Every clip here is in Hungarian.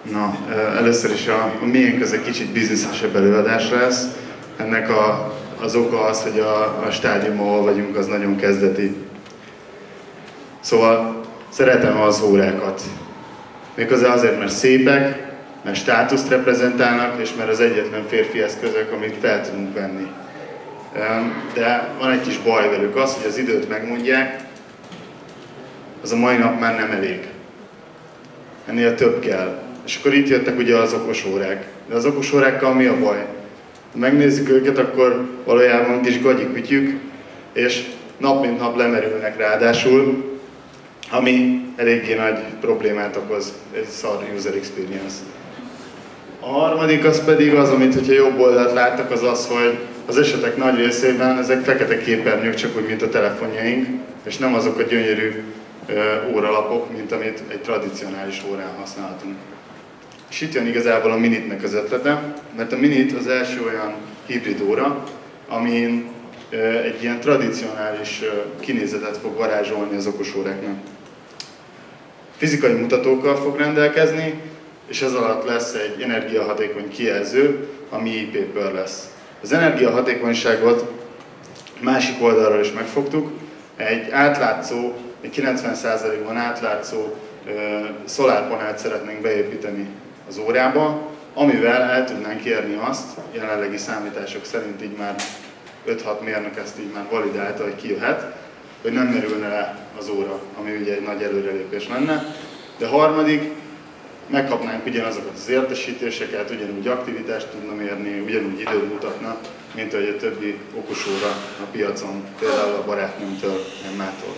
Na, először is a miénk az egy kicsit bizniszesebb előadás lesz. Ennek az oka az, hogy a stádium, ahol vagyunk, az nagyon kezdeti. Szóval szeretem az órákat. Méghozzá azért, mert szépek, mert státuszt reprezentálnak, és mert az egyetlen férfi eszközök, amit fel tudunk venni. De van egy kis baj velük, az, hogy az időt megmondják, az a mai nap már nem elég. Ennél több kell. És akkor itt jöttek ugye az okos órák. De az okos órákkal mi a baj? Ha megnézzük őket, akkor valójában kis gagyikütyük, és nap mint nap lemerülnek ráadásul, ami eléggé nagy problémát okoz, egy szar user experience. A harmadik az pedig az, amit, hogyha jobb oldalt láttak, az az, hogy az esetek nagy részében ezek fekete képernyők, csak úgy, mint a telefonjaink, és nem azok a gyönyörű óralapok, mint amit egy tradicionális órán használhatunk. És itt jön igazából a Minitnek az ötlete, mert a Minit az első olyan hibrid óra, amin egy ilyen tradicionális kinézetet fog varázsolni az okos óráknak. Fizikai mutatókkal fog rendelkezni, és ez alatt lesz egy energiahatékony kijelző, ami IP-ből lesz. Az energiahatékonyságot másik oldalról is megfogtuk, egy átlátszó, egy 90%-ban átlátszó szolárpanelt szeretnénk beépíteni az órába, amivel el tudnánk érni azt, jelenlegi számítások szerint így már 5-6 mérnök ezt így már validálta, hogy kijöhet, hogy nem merülne le az óra, ami ugye egy nagy előrelépés lenne. De harmadik, megkapnánk ugyanazokat az értesítéseket, ugyanúgy aktivitást tudna mérni, ugyanúgy időt mutatna, mint ahogy a többi okosóra a piacon, például a barátnőmtől, Emmától.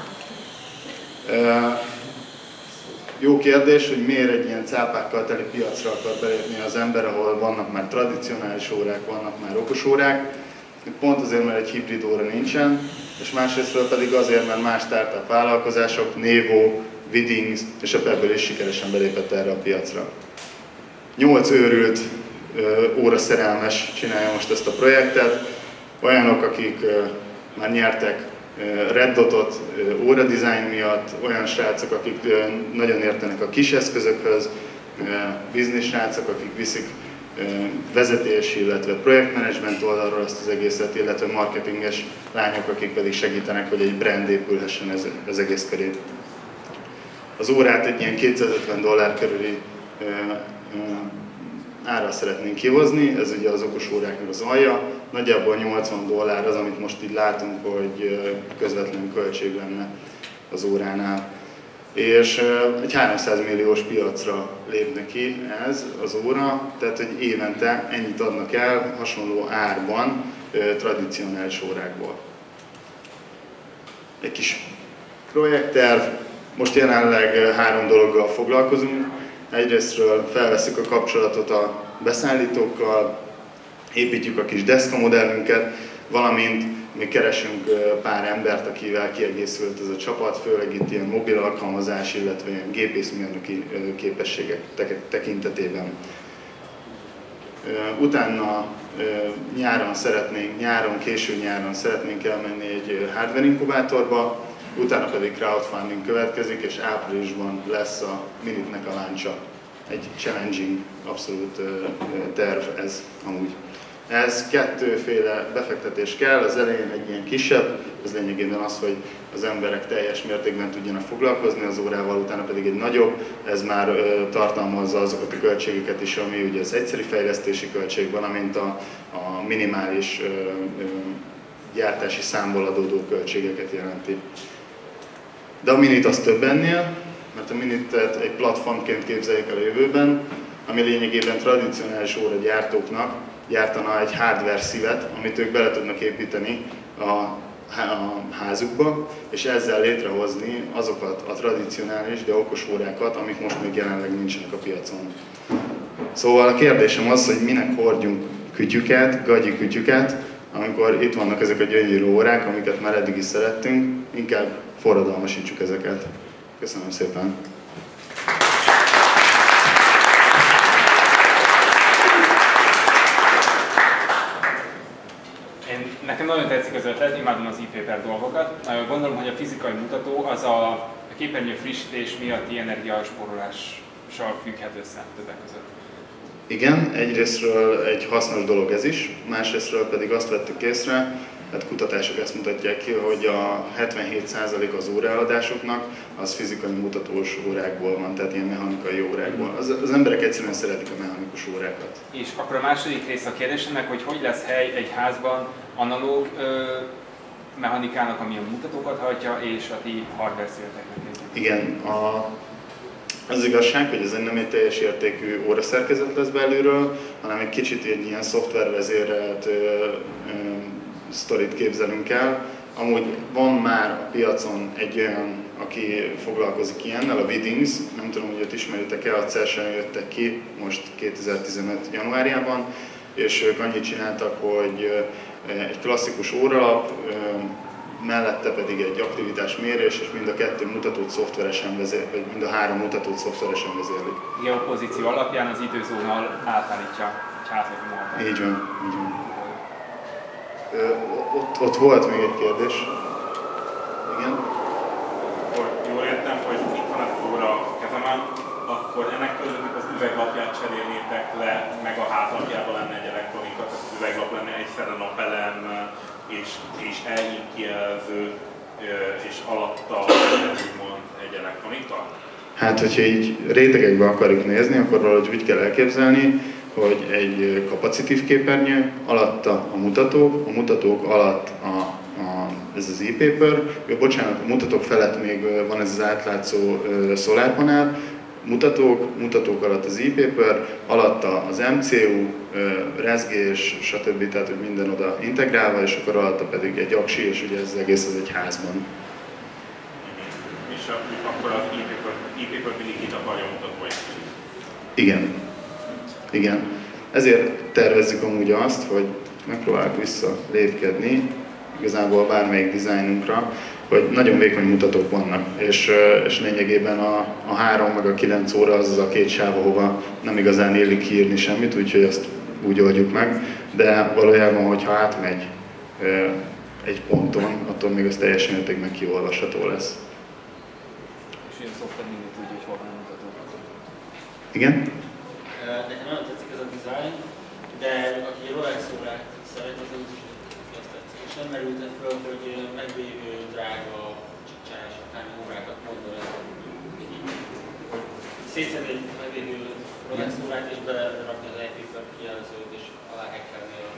Jó kérdés, hogy miért egy ilyen cápákkal teli piacra akar belépni az ember, ahol vannak már tradicionális órák, vannak már okosórák. Pont azért, mert egy hibrid óra nincsen, és másrésztről pedig azért, mert más startup vállalkozások, Nevo, Widings és a Pebble is sikeresen belépett erre a piacra. 8 őrült óraszerelmes csinálja most ezt a projektet, olyanok, akik már nyertek Red Dotot óradizájn miatt, olyan srácok, akik nagyon értenek a kis eszközökhöz, biznisz srácok, akik viszik vezetési, illetve projektmenedzsment oldalról ezt az egészet, illetve marketinges lányok, akik pedig segítenek, hogy egy brand épülhessen ez egész köré. Az órát egy ilyen $250 körüli árral szeretnénk kihozni, ez ugye az okos óráknak az alja, nagyjából $80 az, amit most így látunk, hogy közvetlen költség lenne az óránál. És egy 300 milliós piacra lépne ki ez az óra, tehát hogy évente ennyit adnak el hasonló árban tradicionális órákból. Egy kis projektterv, most jelenleg 3 dologgal foglalkozunk. Egyrésztről felveszük a kapcsolatot a beszállítókkal, építjük a kis deszka modellünket, valamint mi keresünk pár embert, akivel kiegészült ez a csapat, főleg itt ilyen mobil alkalmazás, illetve ilyen gépészmérnöki képességek tekintetében. Utána késő nyáron szeretnénk elmenni egy hardware inkubátorba, utána pedig crowdfunding következik, és áprilisban lesz a Minitnek a launcha. Egy challenging, abszolút terv ez amúgy. Ez 2 befektetés kell, az elején egy ilyen kisebb, ez lényegében az, hogy az emberek teljes mértékben tudjanak foglalkozni az órával, utána pedig egy nagyobb, ez már tartalmazza azokat a költségeket is, ami ugye az egyszeri fejlesztési költség, valamint a minimális gyártási számból adódó költségeket jelenti. De a Minit az több ennél, mert a Minitet egy platformként képzeljük el a jövőben, ami lényegében tradicionális óragyártóknak gyártana egy hardware szívet, amit ők bele tudnak építeni a házukba, és ezzel létrehozni azokat a tradicionális, de okos órákat, amik most még jelenleg nincsenek a piacon. Szóval a kérdésem az, hogy minek hordjunk kütyüket, gagyi kütyüket, amikor itt vannak ezek a gyönyörű órák, amiket már eddig is szerettünk, inkább forradalmasítsuk ezeket. Köszönöm szépen! Nekem nagyon tetszik az ötlet, imádom az e-paper dolgokat. Gondolom, hogy a fizikai mutató az a képernyő frissítés miatti energiaspórolás függhet össze többek között. Igen, egyrésztről egy hasznos dolog ez is, másrésztről pedig azt vettük észre, hát kutatások ezt mutatják ki, hogy a 77% az óraeladásoknak az fizikai mutatós órákból van, tehát ilyen mechanikai órákból. Az emberek egyszerűen szeretik a mechanikus órákat. És akkor a második rész a kérdésemnek, hogy lesz hely egy házban analóg mechanikának, ami a mutatókat hajtja, és a ti hardware szélteknek. Igen, az igazság, hogy ez nem egy teljes értékű óraszerkezet lesz belülről, hanem egy kicsit egy ilyen szoftvervezérelt sztorit képzelünk el. Amúgy van már a piacon egy olyan, aki foglalkozik ilyennel, a Widdings, nem tudom, hogy őt ismeritek-e, a CES-en jöttek ki most 2015. januárjában, és ők annyit csináltak, hogy egy klasszikus óralap, mellette pedig egy aktivitásmérés, és mind a kettő mutatót szoftveresen vezérlik, vagy mind a három mutatót szoftveresen vezérlik. Geopozíció alapján az időzónal átállítja egy hátlagú. Így van, így van. Ott volt még egy kérdés. Igen? Akkor jól értem, hogy itt van az óra a kezemen, akkor ennek közöttük az üveglapját cserélnétek le, meg a hátlapjában lenne egy elektronika, tehát az üveglap lenne egyszerre napelem és elhívkijelző, és alatta úgymond egy elektronika? Hát, hogyha így rétegekbe akarjuk nézni, akkor valahogy úgy kell elképzelni, hogy egy kapacitív képernyő, alatta a mutatók alatt ez az e-paper, bocsánat, a mutatók felett még van ez az átlátszó szolárpanel, mutatók alatt az e-paper, alatta az MCU, rezgés, stb. Tehát, hogy minden oda integrálva, és akkor alatta pedig egy aksi, és ugye ez az egész az egy házban. És akkor az e-paper mindig kitakarja a mutatóit. Igen. Ezért tervezzük amúgy azt, hogy megpróbáljuk visszalépkedni igazából bármelyik dizájnunkra, hogy nagyon vékony mutatók vannak, és lényegében a 3 meg a 9 óra az a két sáv, ahova nem igazán élik kiírni semmit, úgyhogy azt úgy oldjuk meg, de valójában, hogyha átmegy egy ponton, attól még az teljes mértékben kiolvasható lesz. És ilyen szoftver mindig tudja, hogy hol van a mutató. Igen? Nekem nagyon tetszik ez a dizájn, de aki Rolex órát szeret, az is azt tetszik. És nem merült föl, hogy meglévő drága, csicsás, akármi órákat mondom, hogy szétszedni egy meglévő Rolex órát és berakni az e-paper kijelzőt és alá hackelni a...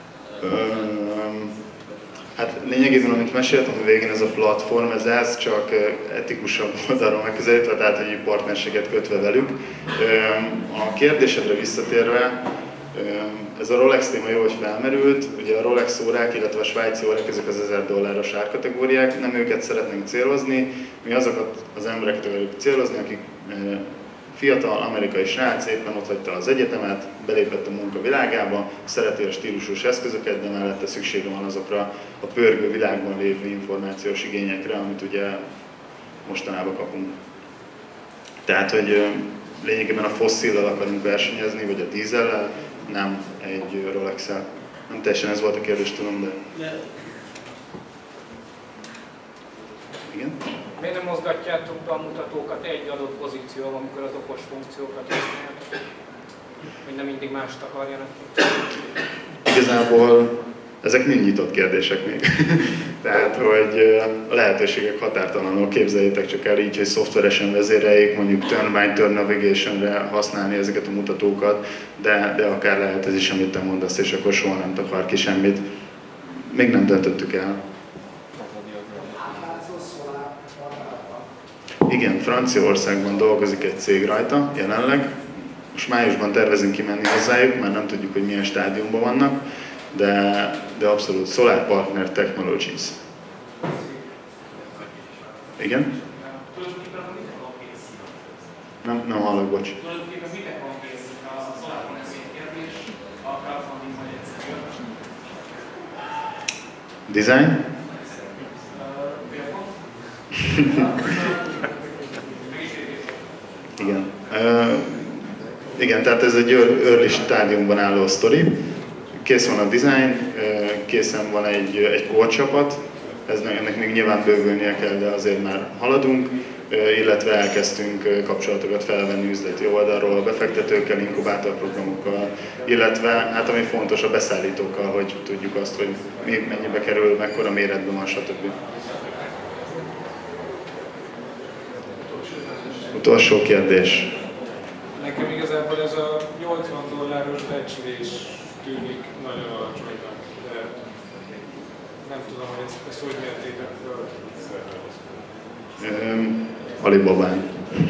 Hát lényegében, amit meséltem a végén, ez a platform, ez csak etikusabb oldalról megközelítve, tehát hogy partnerséget kötve velük. A kérdésedre visszatérve, ez a Rolex téma jó, hogy felmerült. Ugye a Rolex órák, illetve a svájci órák, ezek az $1000 árkategóriák, nem őket szeretnénk célozni, mi azokat az embereket akarjuk célozni, akik fiatal amerikai srác, éppen ott hagyta az egyetemet, belépett a munka világába, szereti a stílusos eszközöket, de mellette szüksége van azokra a pörgő világban lévő információs igényekre, amit ugye mostanában kapunk. Tehát, hogy lényegében a fosszillal akarunk versenyezni, vagy a dízellel, nem egy Rolex-el. Nem teljesen ez volt a kérdés, tudom, de... Igen? Miért nem mozgatjátok be a mutatókat egy adott pozícióban, amikor az okos funkciókat használjátok? Hogy nem mindig mást akarjanak ki? Igazából ezek mind nyitott kérdések még. Tehát, hogy a lehetőségek határtalanul, képzeljétek csak el így, hogy szoftveresen vezéreljék, mondjuk turn navigation-re használni ezeket a mutatókat, de akár lehet ez is, amit te mondasz, és akkor soha nem takar ki semmit. Még nem döntöttük el. Igen, Franciaországban dolgozik egy cég rajta jelenleg. Most májusban tervezünk kimenni hozzájuk, már nem tudjuk, hogy milyen stádiumban vannak, de abszolút Solar Partner Technologies. Igen? Nem hallok, bocs. Tulajdonképpen minek van kész az alapon ez egy kérdés, a crowdfunding vagy egyszerű? Design? Igen. Igen, tehát ez egy early stádiumban álló sztori. Kész van a design, készen van egy core csapat, ennek még nyilván bővülnie kell, de azért már haladunk. illetve elkezdtünk kapcsolatokat felvenni üzleti oldalról, befektetőkkel, inkubátorprogramokkal, illetve, hát ami fontos, a beszállítókkal, hogy tudjuk azt, hogy mennyibe kerül, mekkora méretben van, stb. Utolsó kérdés. Nekem igazából ez a $80 becslés tűnik nagyon alacsonynak, de nem tudom, hogy ezt hogy mértétek föl. Alibabán.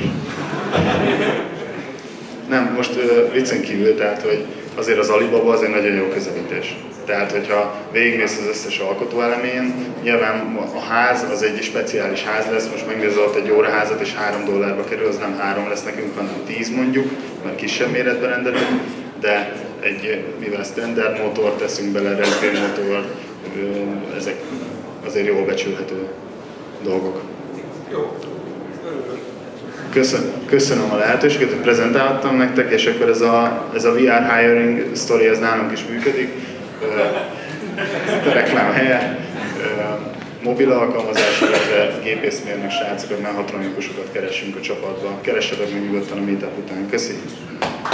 Nem, most viccen kívül, tehát hogy azért az Alibaba az egy nagyon jó közelítés. Tehát, hogyha végigmész az összes alkotóelemén, nyilván a ház az egy speciális ház lesz, most megnézed ott egy óraházat és $3 kerül, az nem 3 lesz nekünk, hanem 10 mondjuk, mert kisebb méretben rendelünk, de mivel standard motor teszünk bele, raspberry motor, ezek azért jól becsülhető dolgok. Jó, örülök. Köszönöm a lehetőséget, hogy prezentálhattam nektek, és akkor ez a VR hiring sztori, ez nálunk is működik. A reklám helye. Mobil alkalmazás, illetve gépészmérnök srácokat, mechatonikusokat keresünk a csapatba. Keressetek meg nyugodtan a meetup után. Köszi!